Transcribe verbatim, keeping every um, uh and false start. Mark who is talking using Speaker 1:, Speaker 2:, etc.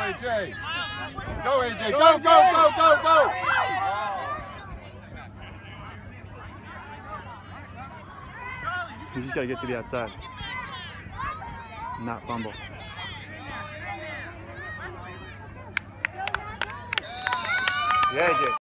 Speaker 1: A J. Go, A J. Go, go, go, go, go.
Speaker 2: You just got to get to the outside. Not fumble. Yeah, A J.